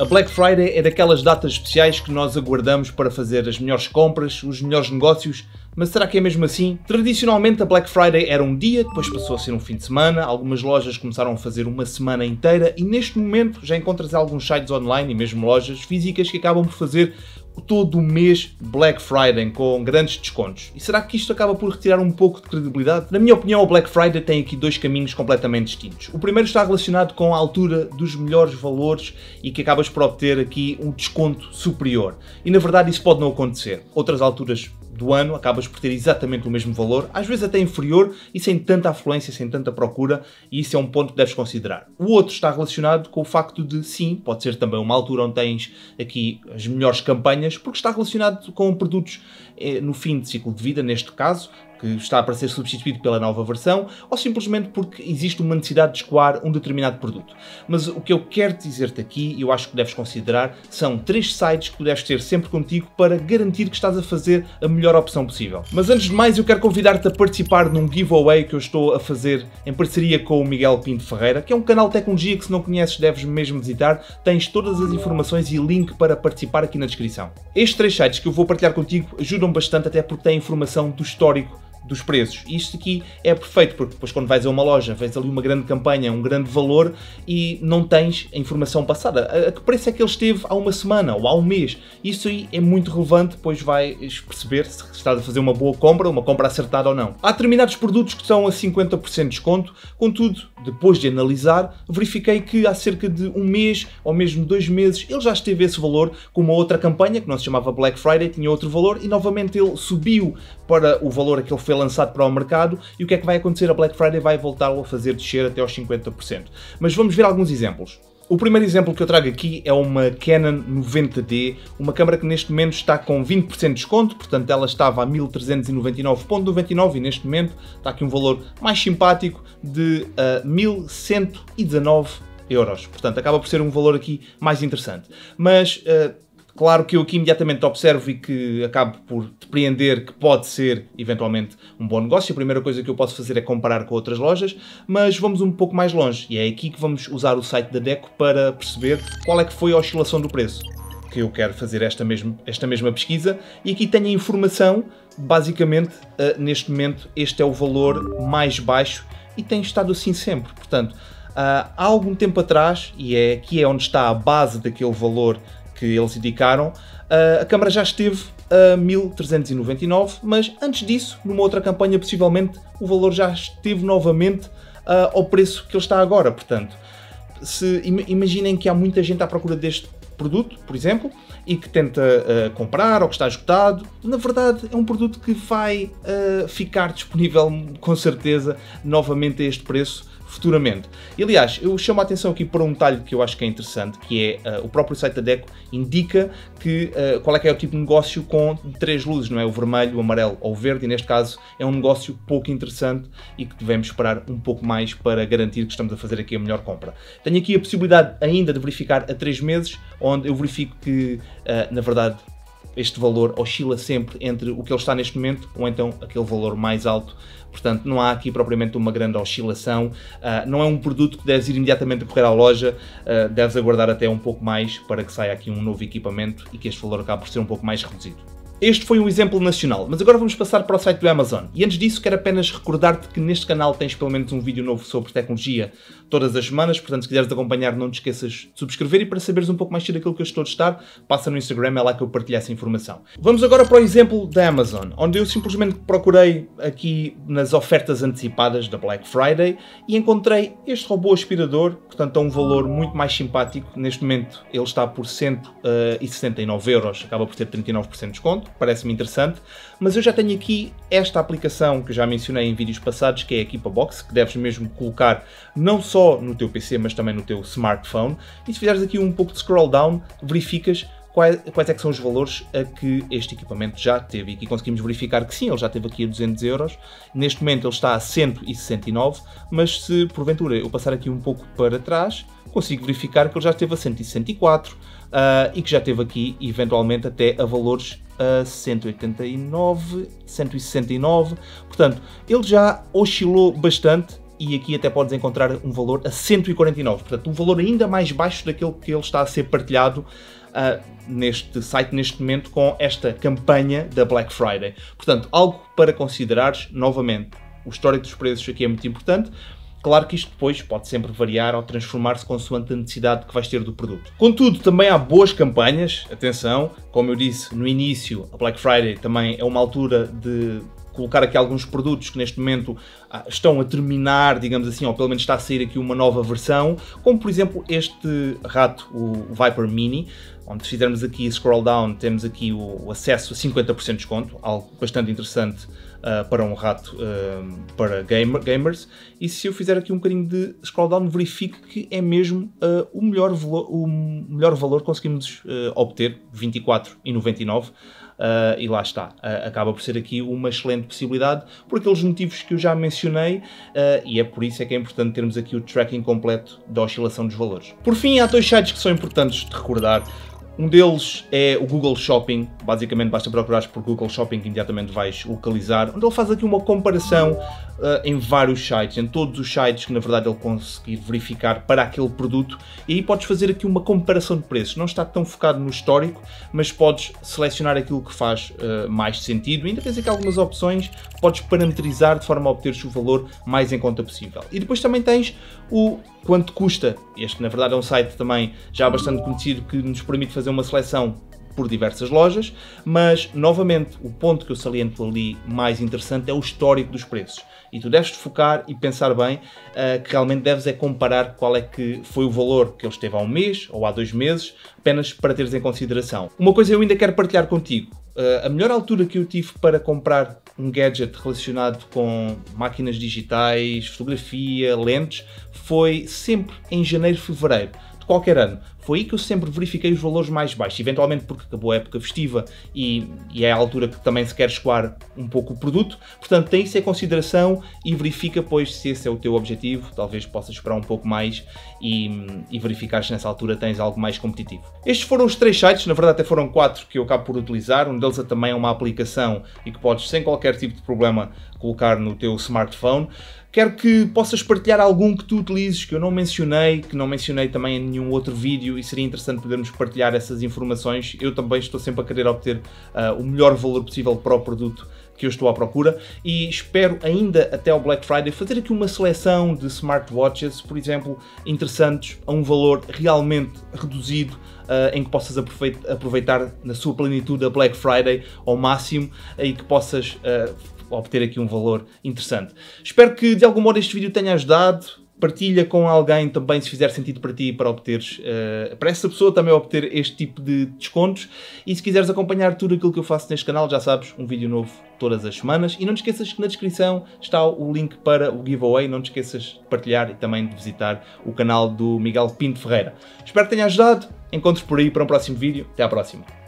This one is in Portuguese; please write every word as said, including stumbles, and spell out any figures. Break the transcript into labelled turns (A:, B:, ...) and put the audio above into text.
A: A Black Friday é daquelas datas especiais que nós aguardamos para fazer as melhores compras, os melhores negócios, mas será que é mesmo assim? Tradicionalmente a Black Friday era um dia, depois passou a ser um fim de semana, algumas lojas começaram a fazer uma semana inteira e neste momento já encontras alguns sites online e mesmo lojas físicas que acabam por fazer todo o mês Black Friday com grandes descontos. E será que isto acaba por retirar um pouco de credibilidade? Na minha opinião, o Black Friday tem aqui dois caminhos completamente distintos. O primeiro está relacionado com a altura dos melhores valores e que acabas por obter aqui um desconto superior. E na verdade isso pode não acontecer. Outras alturas do ano acabas por ter exatamente o mesmo valor, às vezes até inferior e sem tanta afluência, sem tanta procura, e isso é um ponto que deves considerar. O outro está relacionado com o facto de, sim, pode ser também uma altura onde tens aqui as melhores campanhas, porque está relacionado com produtos eh, no fim de ciclo de vida, neste caso, que está para ser substituído pela nova versão, ou simplesmente porque existe uma necessidade de escoar um determinado produto. Mas o que eu quero dizer-te aqui, e eu acho que deves considerar, são três sites que tu deves ter sempre contigo para garantir que estás a fazer a melhor opção possível. Mas antes de mais, eu quero convidar-te a participar num giveaway que eu estou a fazer em parceria com o Miguel Pinto Ferreira, que é um canal de tecnologia que, se não conheces, deves mesmo visitar. Tens todas as informações e link para participar aqui na descrição. Estes três sites que eu vou partilhar contigo ajudam bastante, até porque têm informação do histórico dos preços. Isto aqui é perfeito, porque depois quando vais a uma loja, vês ali uma grande campanha, um grande valor e não tens a informação passada. A que preço é que ele esteve há uma semana ou há um mês? Isso aí é muito relevante, pois vais perceber se estás a fazer uma boa compra, uma compra acertada ou não. Há determinados produtos que estão a cinquenta por cento de desconto, contudo, depois de analisar, verifiquei que há cerca de um mês ou mesmo dois meses ele já esteve esse valor com uma outra campanha, que não se chamava Black Friday, tinha outro valor e novamente ele subiu para o valor a que ele foi lançado para o mercado. E o que é que vai acontecer? A Black Friday vai voltar a fazer descer até aos cinquenta por cento. Mas vamos ver alguns exemplos. O primeiro exemplo que eu trago aqui é uma Canon noventa D, uma câmera que neste momento está com vinte por cento de desconto, portanto ela estava a mil trezentos e noventa e nove vírgula noventa e nove e neste momento está aqui um valor mais simpático de uh, mil cento e dezanove euros. Portanto acaba por ser um valor aqui mais interessante. Mas uh, claro que eu aqui imediatamente observo e que acabo por depreender que pode ser eventualmente um bom negócio. A primeira coisa que eu posso fazer é comparar com outras lojas, mas vamos um pouco mais longe e é aqui que vamos usar o site da Deco para perceber qual é que foi a oscilação do preço. Que eu quero fazer esta mesma, esta mesma pesquisa e aqui tenho a informação, basicamente uh, neste momento este é o valor mais baixo e tem estado assim sempre. Portanto, uh, há algum tempo atrás, e é aqui é onde está a base daquele valor que eles indicaram, a câmera já esteve a mil trezentos e noventa e nove, mas antes disso, numa outra campanha, possivelmente, o valor já esteve novamente uh, ao preço que ele está agora. Portanto, se imaginem que há muita gente à procura deste produto, por exemplo, e que tenta uh, comprar ou que está esgotado, na verdade é um produto que vai uh, ficar disponível com certeza novamente a este preço futuramente. E, aliás, eu chamo a atenção aqui para um detalhe que eu acho que é interessante, que é uh, o próprio site da Deco indica que, uh, qual é que é o tipo de negócio com três luzes, não é? O vermelho, o amarelo ou o verde, e neste caso é um negócio pouco interessante e que devemos esperar um pouco mais para garantir que estamos a fazer aqui a melhor compra. Tenho aqui a possibilidade ainda de verificar a três meses, onde eu verifico que, uh, na verdade, este valor oscila sempre entre o que ele está neste momento ou então aquele valor mais alto. Portanto, não há aqui propriamente uma grande oscilação. Uh, não é um produto que deves ir imediatamente a correr à loja, uh, deves aguardar até um pouco mais para que saia aqui um novo equipamento e que este valor acabe por ser um pouco mais reduzido. Este foi um exemplo nacional, mas agora vamos passar para o site do Amazon. E antes disso, quero apenas recordar-te que neste canal tens pelo menos um vídeo novo sobre tecnologia todas as semanas, portanto, se quiseres acompanhar, não te esqueças de subscrever, e para saberes um pouco mais sobre aquilo que eu estou a testar, passa no Instagram, é lá que eu partilho essa informação. Vamos agora para o exemplo da Amazon, onde eu simplesmente procurei aqui nas ofertas antecipadas da Black Friday e encontrei este robô aspirador, portanto, a um valor muito mais simpático. Neste momento ele está por cento e sessenta e nove euros, acaba por ter trinta e nove por cento de desconto. Parece-me interessante, mas eu já tenho aqui esta aplicação que já mencionei em vídeos passados, que é a EquipaBox, que deves mesmo colocar não só no teu P C, mas também no teu smartphone. E se fizeres aqui um pouco de scroll down, verificas quais, quais é que são os valores a que este equipamento já teve. E aqui conseguimos verificar que sim, ele já teve aqui a duzentos euros. Neste momento ele está a cento e sessenta e nove, mas se porventura eu passar aqui um pouco para trás, consigo verificar que ele já esteve a cento e sessenta e quatro uh, e que já esteve aqui eventualmente até a valores a cento e oitenta e nove, cento e sessenta e nove. Portanto, ele já oscilou bastante e aqui até podes encontrar um valor a cento e quarenta e nove, portanto um valor ainda mais baixo daquele que ele está a ser partilhado uh, neste site neste momento com esta campanha da Black Friday. Portanto, algo para considerares. Novamente, o histórico dos preços aqui é muito importante. Claro que isto depois pode sempre variar ou transformar-se consoante a necessidade que vais ter do produto. Contudo, também há boas campanhas, atenção, como eu disse no início, a Black Friday também é uma altura de colocar aqui alguns produtos que neste momento ah, estão a terminar, digamos assim, ou pelo menos está a sair aqui uma nova versão, como por exemplo este rato, o Viper Mini, onde se fizermos aqui scroll down, temos aqui o, o acesso a cinquenta por cento de desconto, algo bastante interessante uh, para um rato uh, para gamer, gamers, e se eu fizer aqui um bocadinho de scroll down, verifico que é mesmo uh, o, melhor valor, o melhor valor que conseguimos uh, obter, vinte e quatro e noventa e nove. Uh, e lá está, uh, acaba por ser aqui uma excelente possibilidade por aqueles motivos que eu já mencionei, uh, e é por isso é que é importante termos aqui o tracking completo da oscilação dos valores. Por fim, há dois sites que são importantes de recordar. Um deles é o Google Shopping, basicamente basta procurares por Google Shopping que imediatamente vais localizar, onde ele faz aqui uma comparação uh, em vários sites, em todos os sites que na verdade ele conseguir verificar para aquele produto, e aí podes fazer aqui uma comparação de preços. Não está tão focado no histórico, mas podes selecionar aquilo que faz uh, mais sentido. Ainda tens aqui algumas opções, podes parametrizar de forma a obteres o valor mais em conta possível. E depois também tens o quanto custa. Este na verdade é um site também já bastante conhecido que nos permite fazer uma seleção por diversas lojas, mas novamente o ponto que eu saliento ali mais interessante é o histórico dos preços. E tu deves focar e pensar bem uh, que realmente deves é comparar qual é que foi o valor que ele esteve há um mês ou há dois meses, apenas para teres em consideração. Uma coisa eu ainda quero partilhar contigo. Uh, a melhor altura que eu tive para comprar um gadget relacionado com máquinas digitais, fotografia, lentes, foi sempre em janeiro, fevereiro de qualquer ano. Foi aí que eu sempre verifiquei os valores mais baixos, eventualmente porque acabou a época festiva e, e é a altura que também se quer escoar um pouco o produto. Portanto, tem isso em consideração e verifica, pois, se esse é o teu objetivo. Talvez possas esperar um pouco mais e, e verificar se nessa altura tens algo mais competitivo. Estes foram os três sites, na verdade até foram quatro que eu acabo por utilizar. Um deles é também uma aplicação e que podes, sem qualquer tipo de problema, colocar no teu smartphone. Quero que possas partilhar algum que tu utilizes, que eu não mencionei, que não mencionei também em nenhum outro vídeo, e seria interessante podermos partilhar essas informações. Eu também estou sempre a querer obter uh, o melhor valor possível para o produto que eu estou à procura, e espero ainda até ao Black Friday fazer aqui uma seleção de smartwatches, por exemplo, interessantes, a um valor realmente reduzido, uh, em que possas aproveitar na sua plenitude a Black Friday ao máximo e que possas uh, obter aqui um valor interessante. Espero que de algum modo este vídeo tenha ajudado. Partilha com alguém também se fizer sentido para ti, para obteres, uh, para essa pessoa também obter este tipo de descontos. E se quiseres acompanhar tudo aquilo que eu faço neste canal, já sabes, um vídeo novo todas as semanas. E não te esqueças que na descrição está o link para o giveaway. Não te esqueças de partilhar e também de visitar o canal do Miguel Pinto Ferreira. Espero que tenha ajudado. Encontros por aí para um próximo vídeo. Até à próxima.